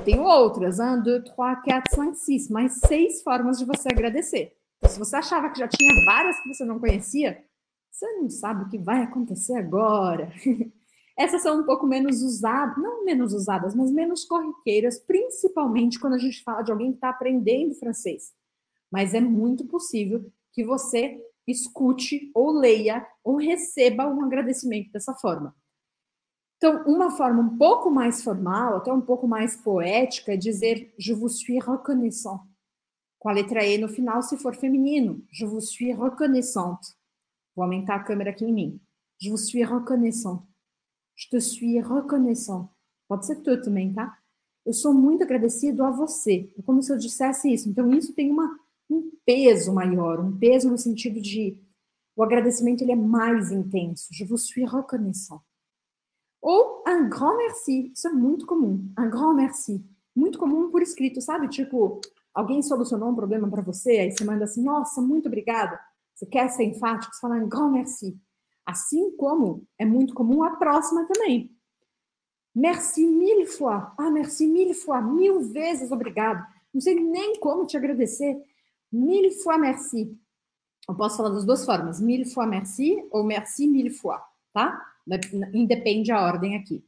tenho outras. 1, 2, 3, 4, 5, 6. Mais 6 formas de você agradecer. Então, se você achava que já tinha várias que você não conhecia, você não sabe o que vai acontecer agora. Essas são um pouco menos usadas, não menos usadas, mas menos corriqueiras, principalmente quando a gente fala de alguém que está aprendendo francês. Mas é muito possível que você escute ou leia ou receba um agradecimento dessa forma. Então, uma forma um pouco mais formal, até um pouco mais poética, é dizer je vous suis reconnaissant. Com a letra E no final, se for feminino. Je vous suis reconnaissante. Vou aumentar a câmera aqui em mim. Je vous suis reconnaissant. Je te suis reconnaissant. Pode ser tu também, tá? Eu sou muito agradecido a você. É como se eu dissesse isso. Então, isso tem um peso maior, um peso no sentido de o agradecimento ele é mais intenso. Je vous suis reconnaissant. Ou un grand merci. Isso é muito comum. Un grand merci. Muito comum por escrito, sabe? Tipo, alguém solucionou um problema para você, aí você manda assim, nossa, muito obrigada. Você quer ser enfático, você fala un grand merci. Assim como é muito comum a próxima também. Merci mille fois. Ah, merci mille fois. 1000 vezes obrigado. Não sei nem como te agradecer. Mille fois merci. Eu posso falar das duas formas. Mille fois merci ou merci mille fois, tá? Independe a ordem aqui.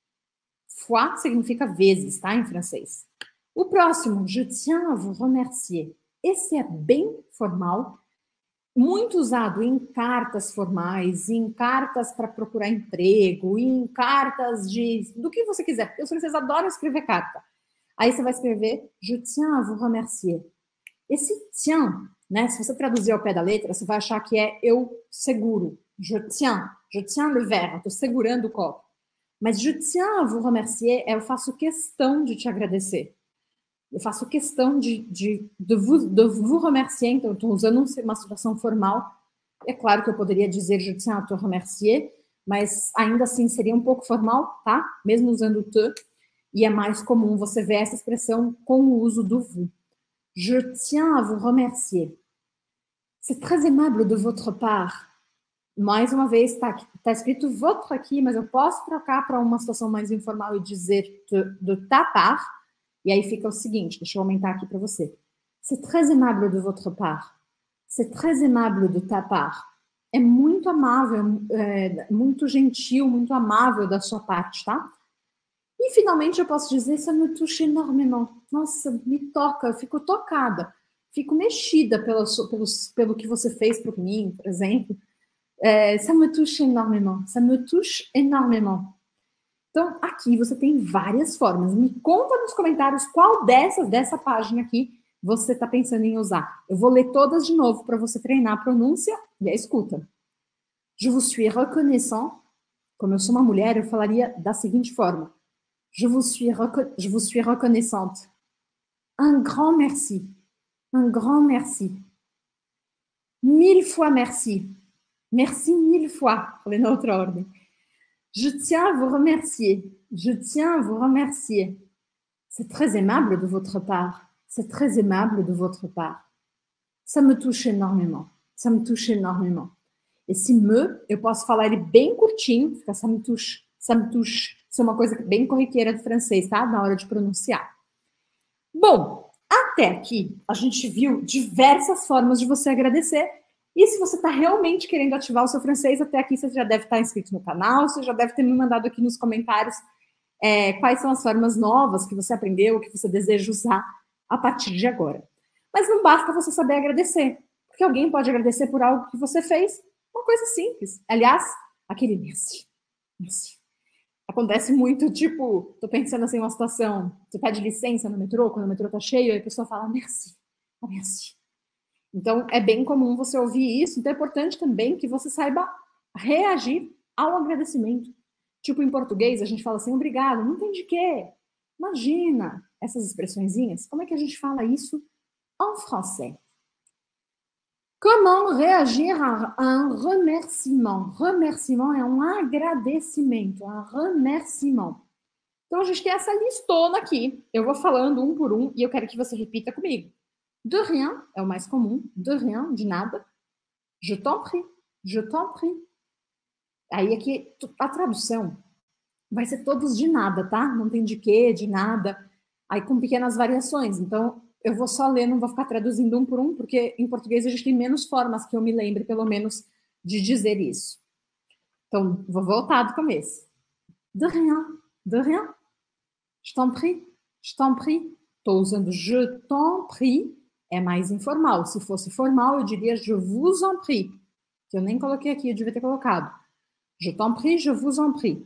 Fois significa vezes, tá? Em francês. O próximo, je tiens à vous remercier. Esse é bem formal, muito usado em cartas formais, em cartas para procurar emprego, em cartas do que você quiser, porque os franceses adoram escrever carta. Aí você vai escrever je tiens à vous remercier. Esse tiens, né, se você traduzir ao pé da letra, você vai achar que é eu seguro. Je tiens le verre, estou segurando o copo. Mas je tiens à vous remercier eu faço questão de te agradecer. Eu faço questão de vous remercier, então eu estou usando uma situação formal. É claro que eu poderia dizer je tiens à te remercier, mas ainda assim seria um pouco formal, tá? Mesmo usando o te, e é mais comum você ver essa expressão com o uso do vous. Je tiens à vous remercier. C'est très aimable de votre part. Mais uma vez, tá escrito votre aqui, mas eu posso trocar para uma situação mais informal e dizer de ta part. E aí fica o seguinte, deixa eu aumentar aqui para você. C'est très aimable de votre part. C'est très aimable de ta part. É muito amável, muito gentil, muito amável da sua parte, tá? E finalmente eu posso dizer ça me touche énormément. Nossa, me toca, eu fico tocada. Fico mexida pelo que você fez por mim, por exemplo. Ça me touche énormément. Ça me touche énormément. Então, aqui você tem várias formas. Me conta nos comentários qual dessa página aqui você está pensando em usar. Eu vou ler todas de novo para você treinar a pronúncia e a escuta. Je vous suis reconnaissant. Como eu sou uma mulher, eu falaria da seguinte forma. Je vous suis reconnaissante. Un grand merci. Un grand merci. Mille fois merci. Merci mille fois. Falei na outra ordem. Je tiens à vous remercier. Je tiens à vous remercier. C'est très aimable de votre part. C'est très aimable de votre part. Ça me touche énormément. Ça me touche énormément. Esse me, eu posso falar ele bem curtinho, fica ça me touche, ça me touche. Isso é uma coisa bem corriqueira do francês, tá? Na hora de pronunciar. Bom, até aqui a gente viu diversas formas de você agradecer. E se você está realmente querendo ativar o seu francês, até aqui você já deve estar inscrito no canal, você já deve ter me mandado aqui nos comentários quais são as formas novas que você aprendeu, que você deseja usar a partir de agora. Mas não basta você saber agradecer, porque alguém pode agradecer por algo que você fez, uma coisa simples. Aliás, aquele merci, merci. Acontece muito, tipo, tô pensando assim, uma situação, você pede licença no metrô, quando o metrô tá cheio, e a pessoa fala merci, merci. Então, é bem comum você ouvir isso. Então, é importante também que você saiba reagir ao agradecimento. Tipo, em português, a gente fala assim, obrigado, não tem de quê. Imagina essas expressõezinhas. Como é que a gente fala isso en français? Comment réagir a un remerciement? Remerciement é um agradecimento, un remerciement. Então, a gente tem essa listona aqui. Eu vou falando um por um e eu quero que você repita comigo. De rien, é o mais comum. De rien, de nada. Je t'en prie, je t'en prie. Aí aqui, a tradução vai ser todos de nada, tá? Não tem de quê, de nada. Aí com pequenas variações. Então, eu vou só ler, não vou ficar traduzindo um por um, porque em português a gente tem menos formas que eu me lembre, pelo menos, de dizer isso. Então, vou voltar do começo. De rien, de rien. Je t'en prie, je t'en prie. Estou usando je t'en prie, é mais informal. Se fosse formal, eu diria je vous en prie, que eu nem coloquei aqui, eu devia ter colocado. Je t'en prie, je vous en prie.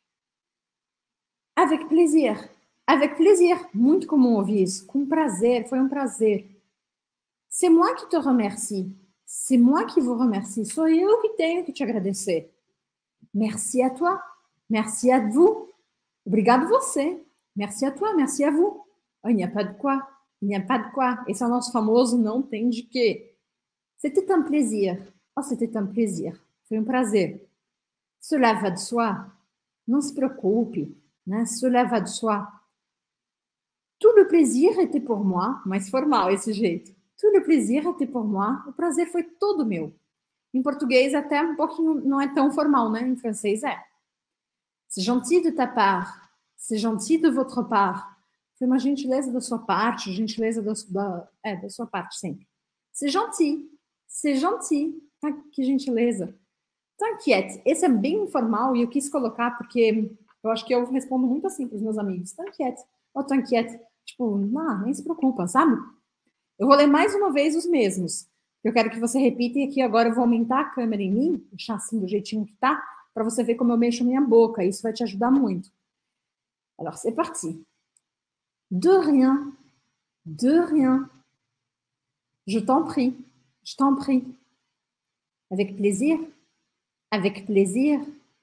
Avec plaisir. Avec plaisir. Muito comum ouvir isso. Com prazer, foi um prazer. C'est moi qui te remercie. C'est moi qui vous remercie. Sou eu que tenho que te agradecer. Merci à toi. Merci à vous. Obrigado você. Merci à toi. Merci à vous. Oh, il n'y a pas de quoi. Il n'y a pas de quoi. Esse é o nosso famoso não tem de quê. C'était un plaisir. Oh, c'était un plaisir. Foi um prazer. Cela va de soi. Não se preocupe. Né? Cela va de soi. Tout le plaisir était pour moi. Mais formal esse jeito. Tout le plaisir était pour moi. O prazer foi todo meu. Em português até um pouquinho não é tão formal, né? Em francês é. C'est gentil de ta part. C'est gentil de votre part. Foi uma gentileza da sua parte, gentileza da sua parte sempre. C'est gentil. C'est gentil. Ah, que gentileza. T'inquiète. Esse é bem informal e eu quis colocar porque eu acho que eu respondo muito assim para os meus amigos. T'inquiète. Oh, t'inquiète. Tipo, não, nem se preocupa, sabe? Eu vou ler mais uma vez os mesmos. Eu quero que você repita e aqui agora eu vou aumentar a câmera em mim, deixar assim do jeitinho que tá, para você ver como eu mexo minha boca. Isso vai te ajudar muito. Alors, c'est parti. De rien. De rien. Je t'en prie. Je t'en prie. Avec plaisir. Avec plaisir.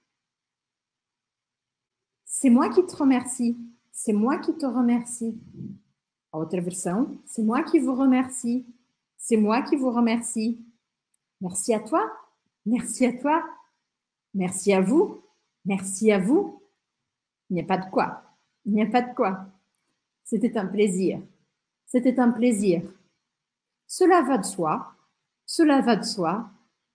C'est moi qui te remercie. C'est moi qui te remercie. A outra versão. C'est moi qui vous remercie. C'est moi qui vous remercie. Merci à toi. Merci à toi. Merci à vous. Merci à vous. Il n'y a pas de quoi. Il n'y a pas de quoi. C'était un plaisir. C'était un plaisir. Cela va de soi. Cela va de soi.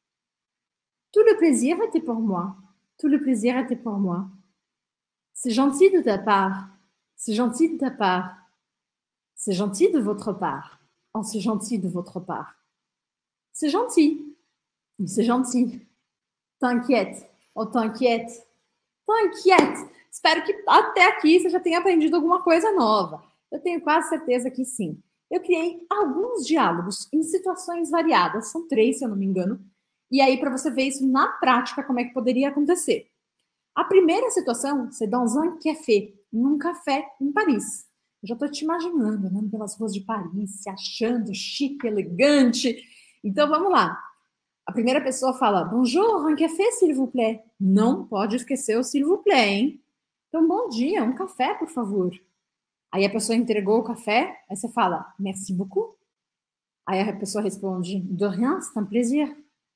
Tout le plaisir était pour moi. Tout le plaisir était pour moi. C'est gentil de ta part. C'est gentil de ta part. C'est gentil de votre part. Oh, c'est gentil de votre part. C'est gentil. C'est gentil. T'inquiète. Oh, t'inquiète. T'inquiète. Espero que até aqui você já tenha aprendido alguma coisa nova. Eu tenho quase certeza que sim. Eu criei alguns diálogos em situações variadas. São 3, se eu não me engano. E aí, para você ver isso na prática, como é que poderia acontecer. A primeira situação, c'est dans un café. Num café em Paris. Eu já estou te imaginando, andando pelas ruas de Paris, se achando chique, elegante. Então, vamos lá. A primeira pessoa fala, bonjour, un café, s'il vous plaît. Não pode esquecer o s'il vous plaît, hein? Então, bom dia, um café, por favor. Aí a pessoa entregou o café, aí você fala, merci beaucoup. Aí a pessoa responde, de rien, c'est un plaisir.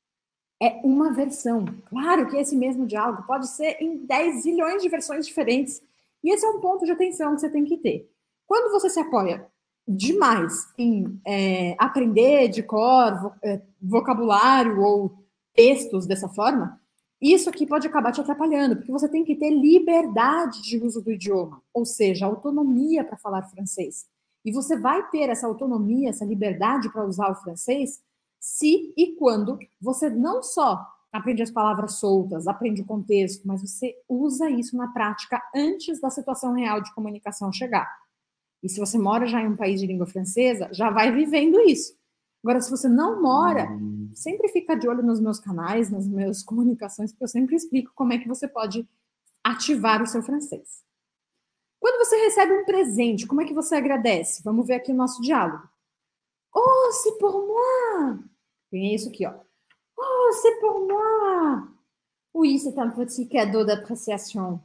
É uma versão. Claro que esse mesmo diálogo pode ser em 10 zilhões de versões diferentes. E esse é um ponto de atenção que você tem que ter. Quando você se apoia demais em aprender de cor, vocabulário ou textos dessa forma, isso aqui pode acabar te atrapalhando, porque você tem que ter liberdade de uso do idioma, ou seja, autonomia para falar francês. E você vai ter essa autonomia, essa liberdade para usar o francês se e quando você não só aprende as palavras soltas, aprende o contexto, mas você usa isso na prática antes da situação real de comunicação chegar. E se você mora já em um país de língua francesa, já vai vivendo isso. Agora, se você não mora, sempre fica de olho nos meus canais, nas minhas comunicações, porque eu sempre explico como é que você pode ativar o seu francês. Quando você recebe um presente, como é que você agradece? Vamos ver aqui o nosso diálogo. Oh, c'est pour moi! Tem isso aqui, ó. Oh, c'est pour moi! Oui, c'est un petit cadeau d'appréciation.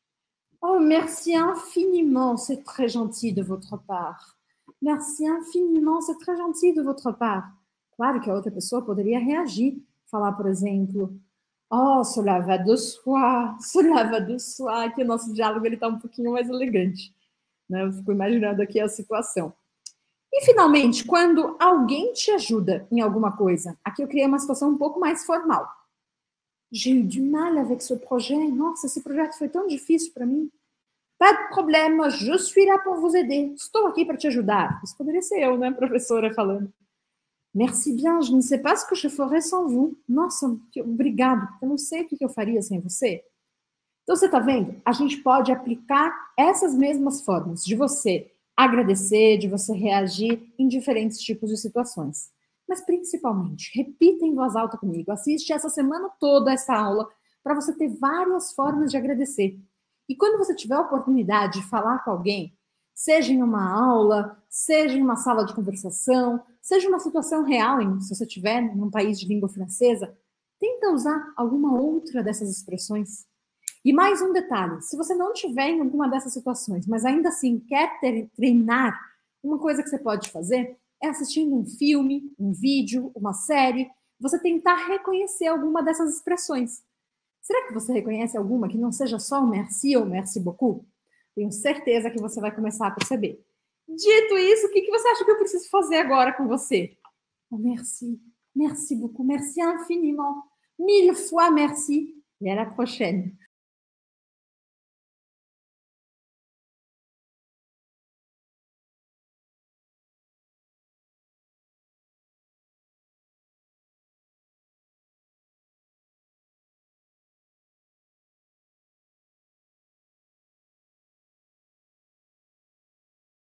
Oh, merci infiniment, c'est très gentil de votre part. Merci infiniment, c'est très gentil de votre part. Claro que a outra pessoa poderia reagir, falar, por exemplo, oh, cela va de soi, cela va de soi, que o nosso diálogo ele tá um pouquinho mais elegante. Né? Eu fico imaginando aqui a situação. E, finalmente, quando alguém te ajuda em alguma coisa, aqui eu criei uma situação um pouco mais formal. J'ai eu du mal avec ce projet. Nossa, esse projeto foi tão difícil para mim. Pas de problème, je suis là pour vous aider. Estou aqui para te ajudar. Isso poderia ser eu, né, professora, falando. Merci bien, je ne sais pas ce que je ferais sans vous. Nossa, obrigado. Eu não sei o que eu faria sem você. Então, você está vendo? A gente pode aplicar essas mesmas formas de você agradecer, de você reagir em diferentes tipos de situações. Mas, principalmente, repita em voz alta comigo. Assiste essa semana toda essa aula para você ter várias formas de agradecer. E quando você tiver a oportunidade de falar com alguém, seja em uma aula, seja em uma sala de conversação, seja uma situação real, se você estiver em um país de língua francesa, tenta usar alguma outra dessas expressões. E mais um detalhe, se você não tiver em alguma dessas situações, mas ainda assim quer treinar, uma coisa que você pode fazer é assistindo um filme, um vídeo, uma série, você tentar reconhecer alguma dessas expressões. Será que você reconhece alguma que não seja só o merci ou merci beaucoup? Tenho certeza que você vai começar a perceber. Dito isso, o que você acha que eu preciso fazer agora com você? Oh, merci, merci beaucoup, merci infiniment, mille fois merci, et à la prochaine.